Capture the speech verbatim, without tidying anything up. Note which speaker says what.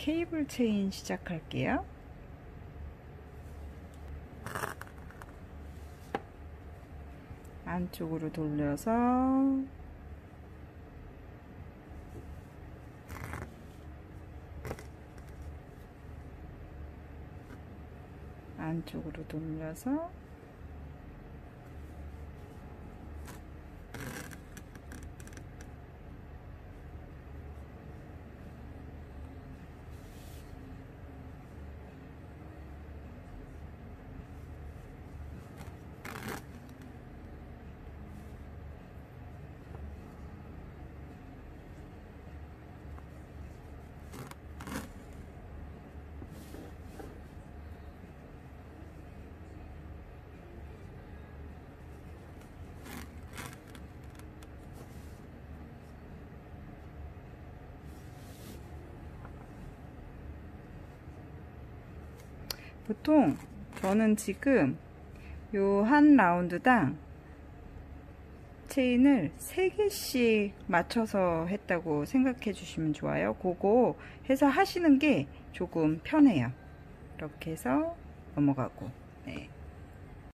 Speaker 1: 케이블 체인 시작할게요. 안쪽으로 돌려서 안쪽으로 돌려서 보통 저는 지금 요 한 라운드당 체인을 세 개씩 맞춰서 했다고 생각해 주시면 좋아요. 그거 해서 하시는 게 조금 편해요. 이렇게 해서 넘어가고, 네.